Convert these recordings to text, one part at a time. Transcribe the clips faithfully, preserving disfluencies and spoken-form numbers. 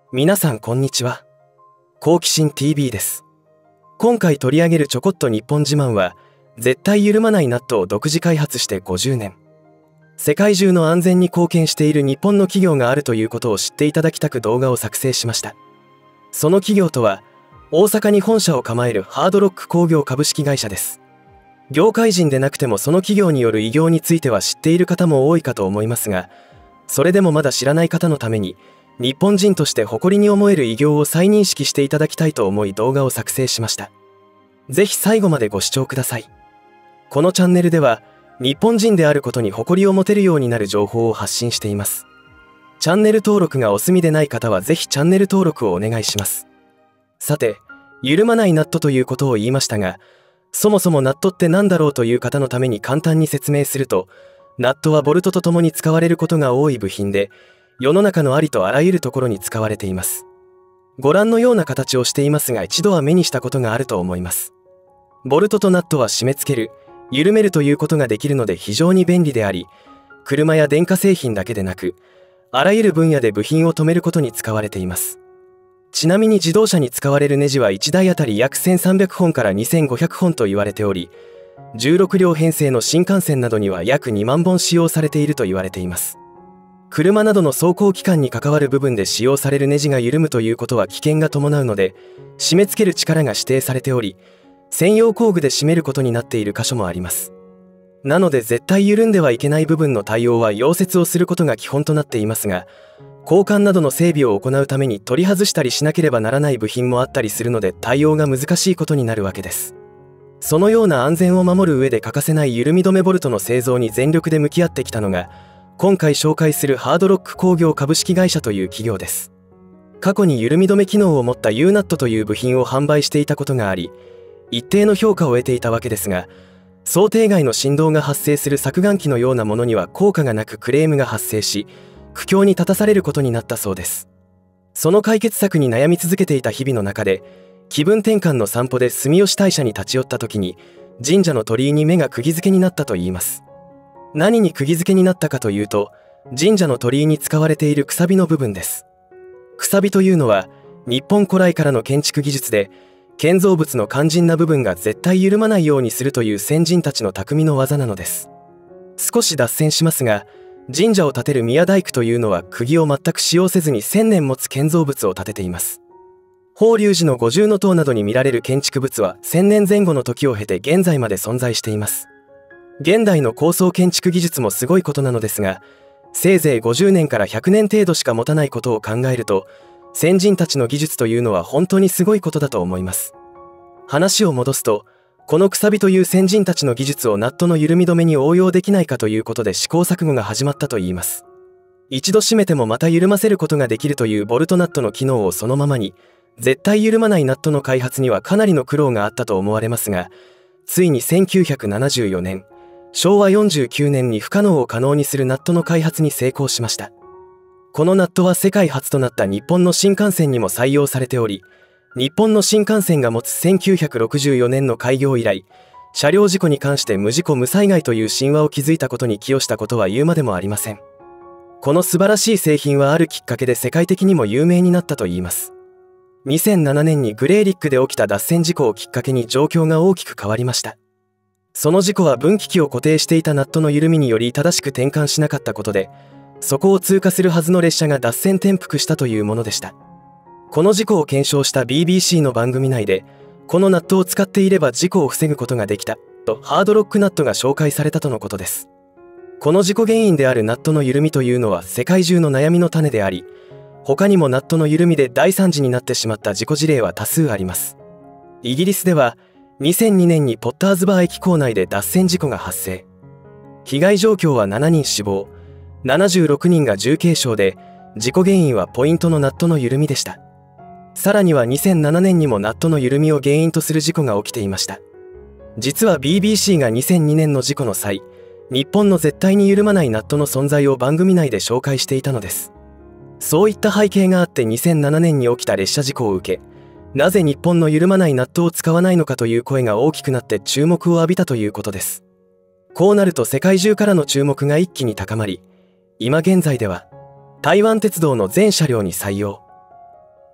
皆さんこんにちは。好奇心 ティービー です。今回取り上げるちょこっと日本自慢は、絶対緩まないナットを独自開発してごじゅうねん。世界中の安全に貢献している日本の企業があるということを知っていただきたく動画を作成しました。その企業とは、大阪に本社を構えるハードロック工業株式会社です。業界人でなくてもその企業による偉業については知っている方も多いかと思いますが、それでもまだ知らない方のために、日本人として誇りに思える偉業を再認識していただきたいと思い動画を作成しました。ぜひ最後までご視聴ください。このチャンネルでは、日本人であることに誇りを持てるようになる情報を発信しています。チャンネル登録がお済みでない方はぜひチャンネル登録をお願いします。さて、緩まないナットということを言いましたが、そもそもナットって何だろうという方のために簡単に説明すると、ナットはボルトと共に使われることが多い部品で、世の中のありとあらゆるところに使われています。ご覧のような形をしていますが、一度は目にしたことがあると思います。ボルトとナットは締め付ける、緩めるということができるので非常に便利であり、車や電化製品だけでなく、あらゆる分野で部品を留めることに使われています。ちなみに自動車に使われるネジはいちだいあたり約せんさんびゃくほんからにせんごひゃくほんと言われており、じゅうろくりょう編成の新幹線などには約にまんぼん使用されていると言われています。車などの走行期間に関わる部分で使用されるネジが緩むということは危険が伴うので、締め付ける力が指定されており、専用工具で締めることになっている箇所もあります。なので絶対緩んではいけない部分の対応は溶接をすることが基本となっていますが、交換などの整備を行うために取り外したりしなければならない部品もあったりするので対応が難しいことになるわけです。そのような安全を守る上で欠かせない緩み止めボルトの製造に全力で向き合ってきたのが、今回紹介するハードロック工業株式会社という企業です。過去に緩み止め機能を持った ユーナット という部品を販売していたことがあり、一定の評価を得ていたわけですが、想定外の振動が発生する削岩機のようなものには効果がなくクレームが発生し、苦境に立たされることになったそうです。その解決策に悩み続けていた日々の中で、気分転換の散歩で住吉大社に立ち寄った時に、神社の鳥居に目が釘付けになったといいます。何に釘付けになったかというと、神社の鳥居に使われているくさびの部分です。くさびというのは、日本古来からの建築技術で、建造物の肝心な部分が絶対緩まないようにするという先人たちの匠の技なのです。少し脱線しますが、神社を建てる宮大工というのは釘を全く使用せずにせんねん持つ建造物を建てています。法隆寺の五重塔などに見られる建築物はせんねんぜん後の時を経て現在まで存在しています。現代の高層建築技術もすごいことなのですが、せいぜいごじゅうねんからひゃくねん程度しか持たないことを考えると、先人たちの技術というのは本当にすごいことだと思います。話を戻すと、このくさびという先人たちの技術をナットの緩み止めに応用できないかということで試行錯誤が始まったといいます。一度締めてもまた緩ませることができるというボルトナットの機能をそのままに、絶対緩まないナットの開発にはかなりの苦労があったと思われますが、ついにせんきゅうひゃくななじゅうよねん、しょうわよんじゅうきゅうねんに不可能を可能にするナットの開発に成功しました。このナットは世界初となった日本の新幹線にも採用されており、日本の新幹線が持つせんきゅうひゃくろくじゅうよねんの開業以来、車両事故に関して無事故無災害という神話を築いたことに寄与したことは言うまでもありません。この素晴らしい製品はあるきっかけで世界的にも有名になったといいます。にせんななねんにグレーリックで起きた脱線事故をきっかけに状況が大きく変わりました。その事故は分岐器を固定していたナットの緩みにより正しく転換しなかったことで、そこを通過するはずの列車が脱線転覆したというものでした。この事故を検証した ビービーシー の番組内で、このナットを使っていれば事故を防ぐことができたとハードロックナットが紹介されたとのことです。この事故原因であるナットの緩みというのは世界中の悩みの種であり、他にもナットの緩みで大惨事になってしまった事故事例は多数あります。イギリスではにせんにねんにポッターズバー駅構内で脱線事故が発生。被害状況はしちにん死亡、ななじゅうろくにんが重軽傷で、事故原因はポイントのナットの緩みでした。さらにはにせんななねんにもナットの緩みを原因とする事故が起きていました。実は ビービーシー がにせんにねんの事故の際、日本の絶対に緩まないナットの存在を番組内で紹介していたのです。そういった背景があってにせんななねんに起きた列車事故を受け、なぜ日本の緩まないナットを使わないのかという声が大きくなって注目を浴びたということです。こうなると世界中からの注目が一気に高まり、今現在では台湾鉄道の全車両に採用、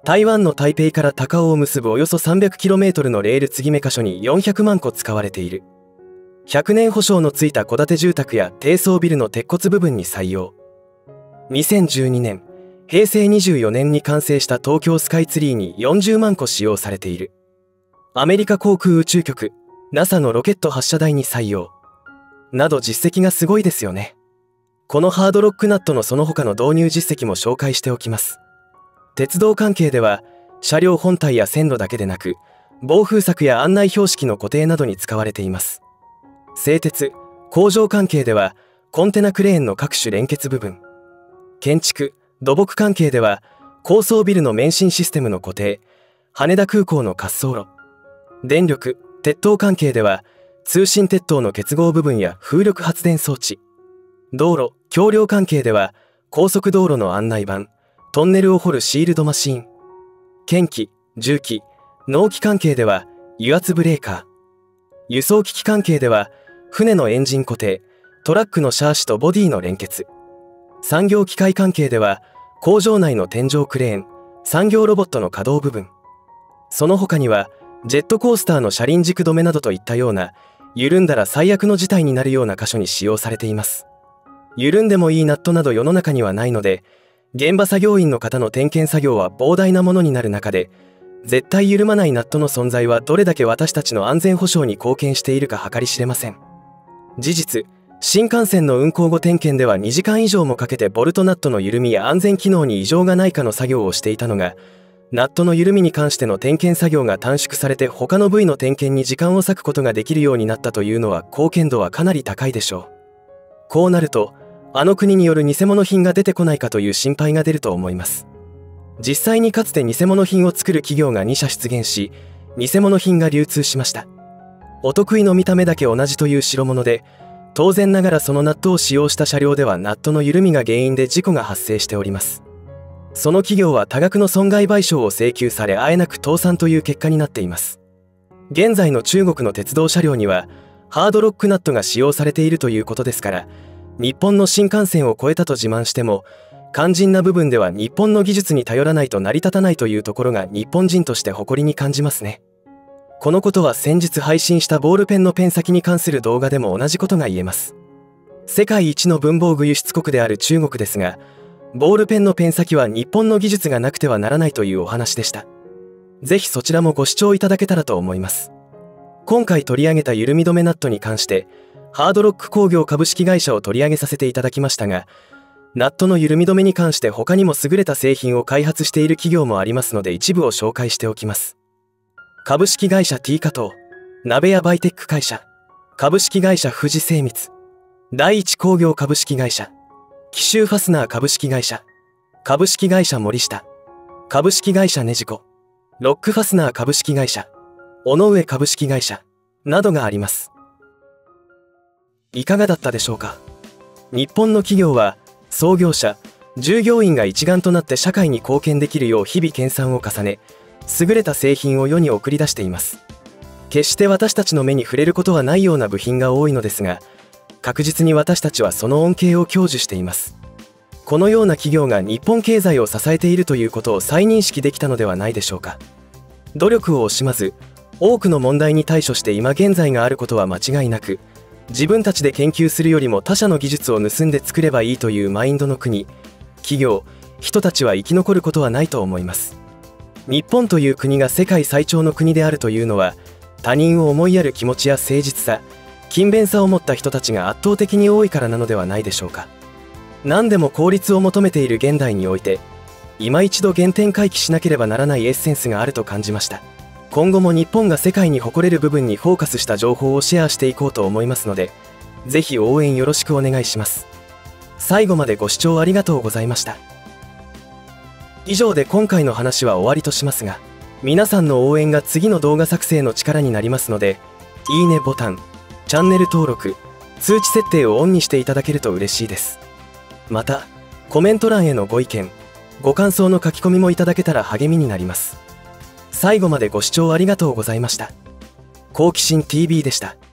台湾の台北から高雄を結ぶおよそ さんびゃくキロメートル のレール継ぎ目箇所によんひゃくまんこ使われている。ひゃくねん保証のついた戸建て住宅や低層ビルの鉄骨部分に採用。にせんじゅうにねん、へいせいにじゅうよねんに完成した東京スカイツリーによんじゅうまんこ使用されている。アメリカ航空宇宙局 ナサ のロケット発射台に採用。など実績がすごいですよね。このハードロックナットのその他の導入実績も紹介しておきます。鉄道関係では車両本体や線路だけでなく防風柵や案内標識の固定などに使われています。製鉄・工場関係ではコンテナクレーンの各種連結部分。建築・土木関係では高層ビルの免震システムの固定、羽田空港の滑走路。電力・鉄塔関係では通信鉄塔の結合部分や風力発電装置。道路・橋梁関係では高速道路の案内板、トンネルを掘るシールドマシーン。検機・重機・農機関係では油圧ブレーカー。輸送機器関係では船のエンジン固定、トラックのシャーシとボディの連結。産業機械関係では工場内の天井クレーン、産業ロボットの稼働部分。その他にはジェットコースターの車輪軸止めなどといったような緩んだら最悪の事態になるような箇所に使用されています。緩んでもいいナットなど世の中にはないので、現場作業員の方の点検作業は膨大なものになる中で、絶対緩まないナットの存在はどれだけ私たちの安全保障に貢献しているか計り知れません。事実、新幹線の運行後点検ではにじかん以上もかけてボルトナットの緩みや安全機能に異常がないかの作業をしていたのが、ナットの緩みに関しての点検作業が短縮されて他の部位の点検に時間を割くことができるようになったというのは貢献度はかなり高いでしょう。こうなると、あの国による偽物品が出てこないかという心配が出ると思います。実際にかつて偽物品を作る企業がにしゃ出現し、偽物品が流通しました。お得意の見た目だけ同じという代物で、当然ながらそのナットを使用した車両ではナットの緩みが原因で事故が発生しております。その企業は多額の損害賠償を請求され、あえなく倒産という結果になっています。現在の中国の鉄道車両にはハードロックナットが使用されているということですから、日本の新幹線を超えたと自慢しても肝心な部分では日本の技術に頼らないと成り立たないというところが日本人として誇りに感じますね。このことは先日配信したボールペンのペン先に関する動画でも同じことが言えます。世界一の文房具輸出国である中国ですが、ボールペンのペン先は日本の技術がなくてはならないというお話でした。ぜひそちらもご視聴いただけたらと思います。今回取り上げた緩み止めナットに関してハードロック工業株式会社を取り上げさせていただきましたが、ナットの緩み止めに関して他にも優れた製品を開発している企業もありますので一部を紹介しておきます。株式会社 T 加藤、鍋屋バイテック会社、株式会社富士精密、第一工業株式会社、紀州ファスナー株式会社、株式会社森下、株式会社ネジコ、ロックファスナー株式会社、尾上株式会社などがあります。いかがだったでしょうか。日本の企業は創業者、従業員が一丸となって社会に貢献できるよう日々研鑽を重ね、優れた製品を世に送り出しています。決して私たちの目に触れることはないような部品が多いのですが、確実に私たちはその恩恵を享受しています。このような企業が日本経済を支えているということを再認識できたのではないでしょうか。努力を惜しまず、多くの問題に対処して今現在があることは間違いなく、自分たちで研究するよりも他社の技術を盗んで作ればいいというマインドの国、企業、人たちは生き残ることはないと思います。日本という国が世界最長の国であるというのは、他人を思いやる気持ちや誠実さ、勤勉さを持った人たちが圧倒的に多いからなのではないでしょうか。何でも効率を求めている現代において、今一度原点回帰しなければならないエッセンスがあると感じました。今後も日本が世界に誇れる部分にフォーカスした情報をシェアしていこうと思いますので、ぜひ応援よろしくお願いします。最後までご視聴ありがとうございました。以上で今回の話は終わりとしますが、皆さんの応援が次の動画作成の力になりますので、いいねボタン、チャンネル登録、通知設定をオンにしていただけると嬉しいです。また、コメント欄へのご意見、ご感想の書き込みもいただけたら励みになります。最後までご視聴ありがとうございました。好奇心 ティービー でした。